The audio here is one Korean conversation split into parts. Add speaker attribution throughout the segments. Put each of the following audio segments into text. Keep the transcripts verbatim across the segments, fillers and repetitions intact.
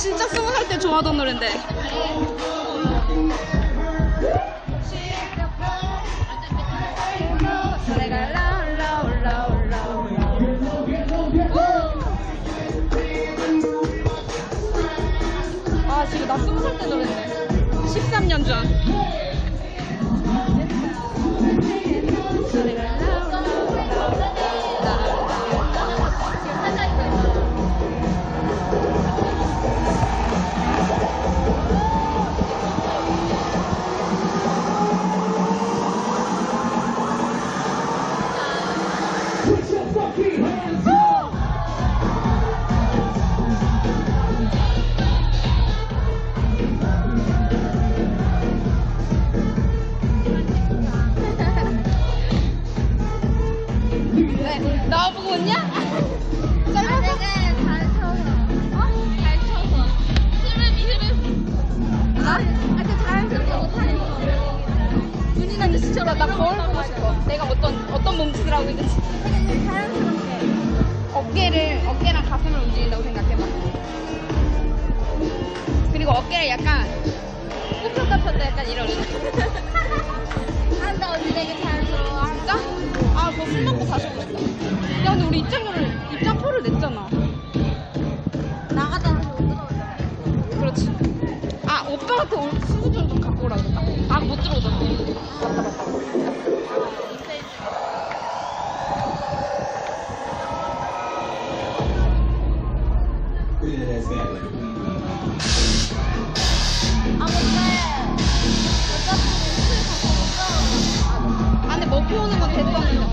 Speaker 1: 진짜 스무 살 때 좋아하던 노랜데. 아 지금 나 스무 살 때 노랜데. 십삼 년 전. 나보고 웃냐?
Speaker 2: 아, 내가 잘 쳐서. 어? 잘 쳐서. 흐름이 흐름. 아, 아, 그 자연스럽게 못하니까.
Speaker 1: 눈이 나는 진짜로 나 거울 보고 싶어. 내가 어떤 어떤 몸짓을 하고 있는지.
Speaker 2: 되게 자연스럽게.
Speaker 1: 어깨를 어깨랑 가슴을 움직인다고 생각해봐. 그리고 어깨를 약간 굽혔다 폈다 약간 이런.
Speaker 2: 아, 근데 언니 되게 자연스러워.
Speaker 1: 진짜? 아, 저 술 먹고 다시 오고 싶다. 야, 근데 우리 입장료를 입장표를 냈잖아.
Speaker 2: 나가다 못 들어오잖아.
Speaker 1: 그렇지. 아, 오빠한테 올 수수증 좀 갖고 오라 그랬다. 아, 못 들어오잖아. 맞다, 맞다.
Speaker 2: 아, 근데 여자분이 술 갖고 오죠?
Speaker 1: 아, 근데 머피 오는 건 됐었는데.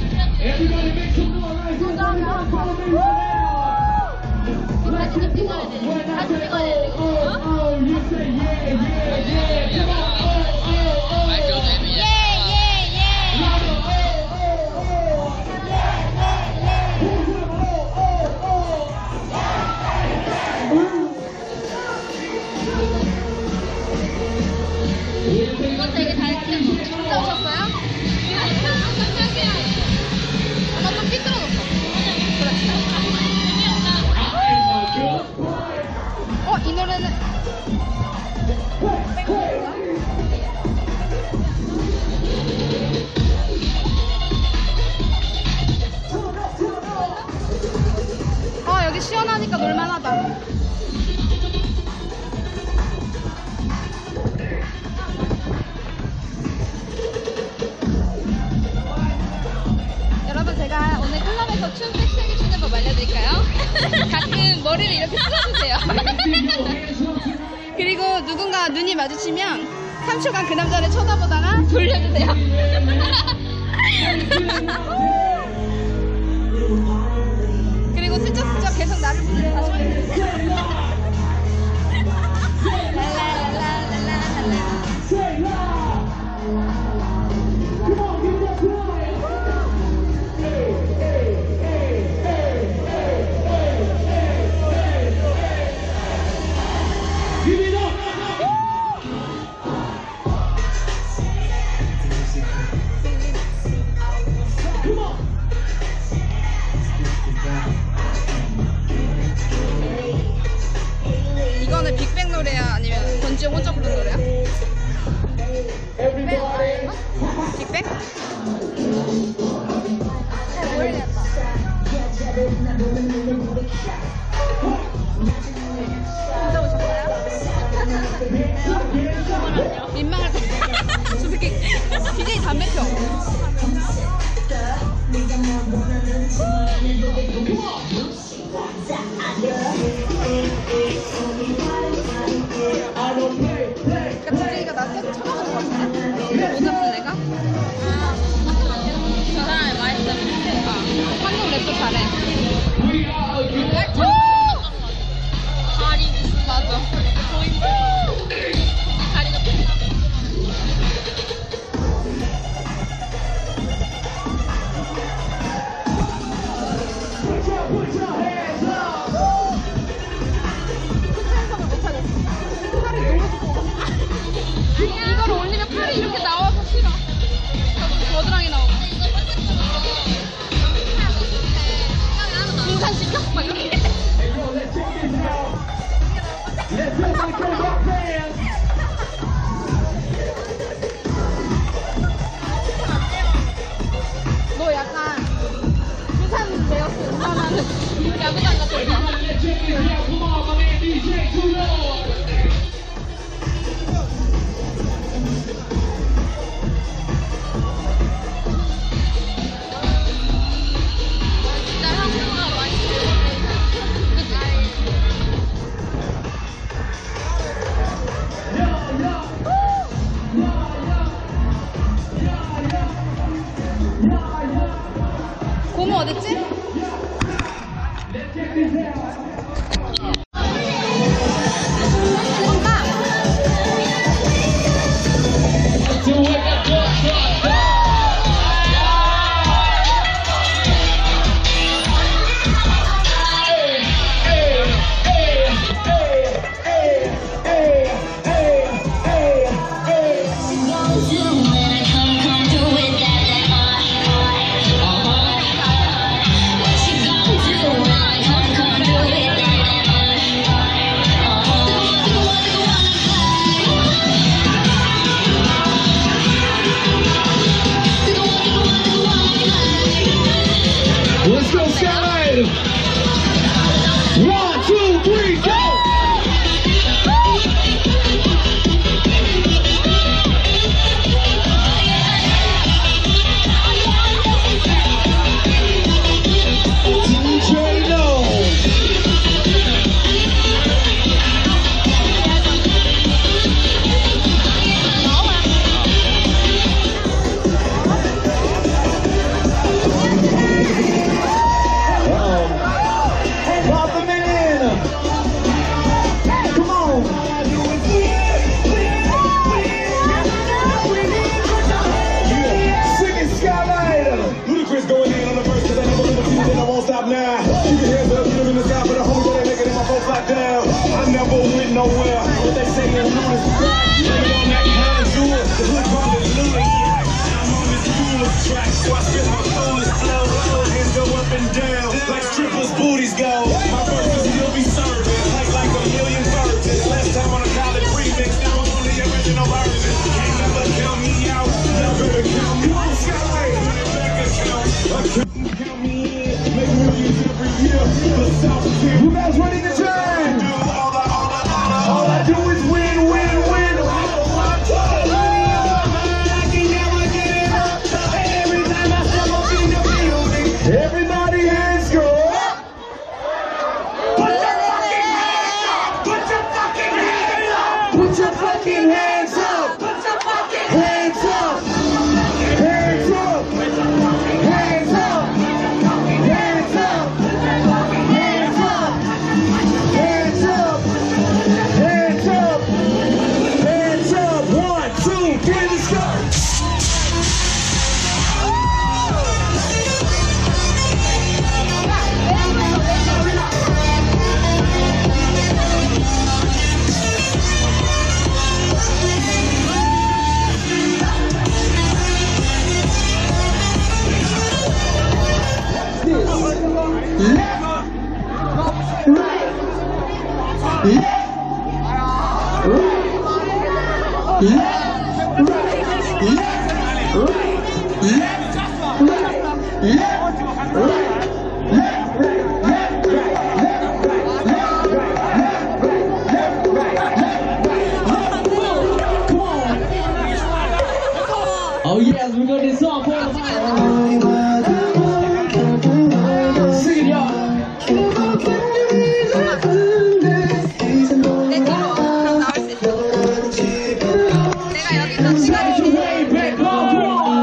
Speaker 2: 사진을 찍어야 돼. 사진 찍어야 돼. 어? 이거 되게 잘 찍었어. 진짜 오셨어요? 아, 나 좀 삐뚤어졌어.
Speaker 1: 어, 이 노래는 아, 여기 시원하니까 놀만하다. 여러분, 제가 오늘 클럽에서 춤 섹시하게 추는 법 알려드릴까요? 가끔 머리를 이렇게 쓸어주세요. 그리고 누군가 눈이 마주치면 삼 초간 그 남자를 쳐다보다가 돌려주세요. 그리고 슬쩍슬쩍 계속 나를 보면서 다시 말해주세요. 이거는 빅뱅 노래야? 아니면 권지영 혼자 부른 노래야? 빅뱅?
Speaker 2: 잘 모르겠다.
Speaker 1: 혼자 오셨어요? 민망할 때. 저 새끼 디제이 담배 펴. 그러니까 디제이가 나 계속 쳐다보는 것 같은데? 이거 못 잡지 내가?
Speaker 2: 아, 저 사람이 맛있어.
Speaker 1: 아, 한국 랩도 잘해.
Speaker 2: 다리
Speaker 1: 맞아.
Speaker 2: 다리가 pis다.
Speaker 1: 너 약간 부산 베어스 응원하는 야구장 같은 거. 진짜 한국어가 많이 그치? 고모 어딨지? 엄마!
Speaker 3: Let's go, Skyline! One, two, three, go! D J No! Pop them in! Come on! Yeah, sing it, Skyline! Ludacris going in on the verse, cause I never live a few, and I won't stop now. Keep your hands up, get them in the sky for the homies that ain't making it, my folks locked down. I never went nowhere, but they say it's Ludacris. Blame it on that contour, the hood call it Ludacris. I'm on this coolest track, so I spit my coolest flow. My hands go up and down, like strippers' booties go. My verse will still be serving, like like a million virgins. Last time on a college remix, now I'm on the original version. Can't never count me out, never to count me out. Skyline, put it back and count. I couldn't count me in, make millions every year. The South Tier. You guys ready to turn? Do all I, all I, all I, all I do is win, win, win. I don't want to money on my mind, I can never get it up. And every time I step up in the building, everybody hands go up. Put your fucking hands up. Put your fucking hands up. Put your fucking hands up. Put your fucking hands up. Hands up. Hands up. Hands up. Hands up. Hands up. Hands up. Hands up. One, two, three, let's go. Oh yes, we got this song for the sing it, y'all.
Speaker 1: 내 뒤로 그럼 나올 수 있어. 내가 여기서 시간이
Speaker 3: Way back, come on.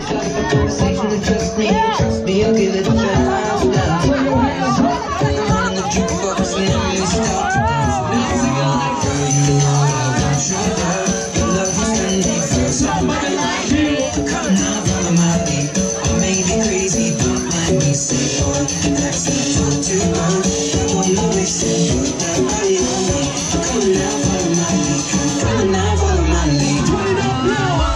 Speaker 4: Conversation to trust me, trust me, I'll give it a try. On the jukebox and then we start to dance. Baby, you're like, girl, you know I want you, girl. Your love is friendly for somebody like me. Come now, follow my lead. I may be crazy, don't mind me. Say, boy, that's not talk too loud. I wanna listen, put that body on me. Come now, follow my lead. Come now, follow my lead. Put it up now.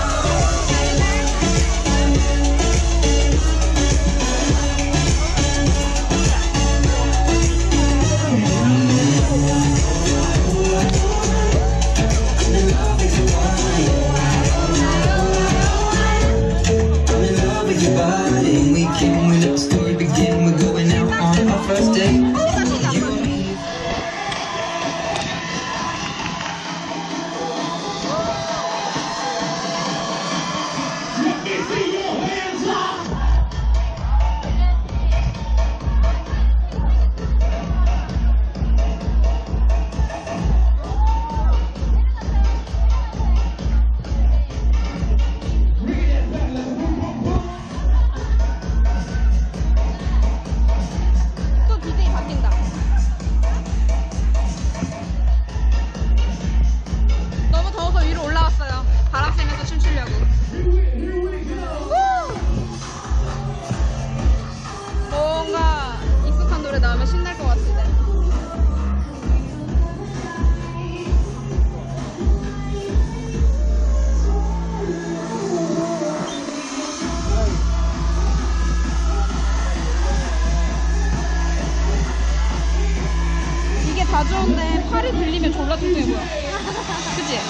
Speaker 1: 다 좋은데 팔이 들리면 졸라 뚱뚱해 보여. 그치?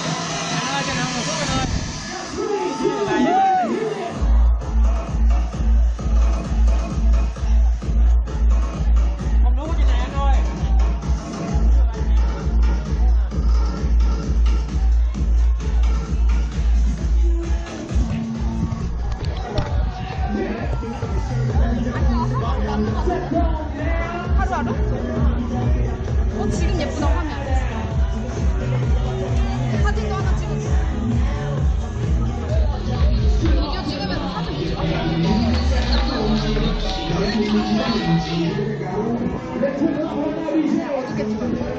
Speaker 1: 하루하루? 어, 지금 예쁘다 화면. 사진도 하나 찍어줘. 비디오 찍으면 사진 못 찍어? 어떻게 찍어?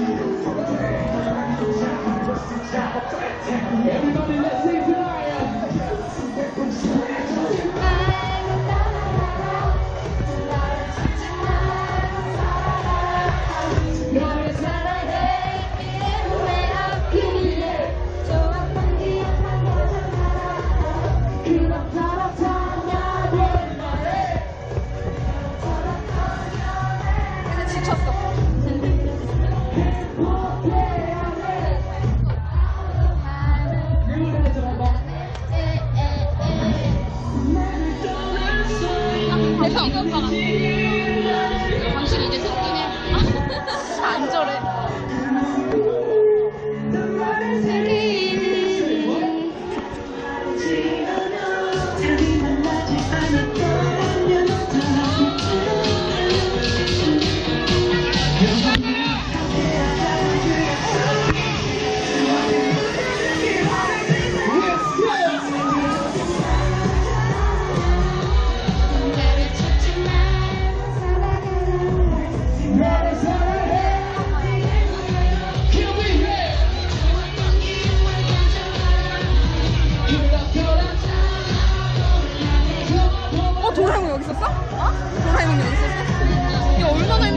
Speaker 1: 이거 오빠가 당신 이제 생기냐? 안 저래. 도라에몽 여기 있었어? 어? 도라에몽 여기 있었어? 이게 얼마나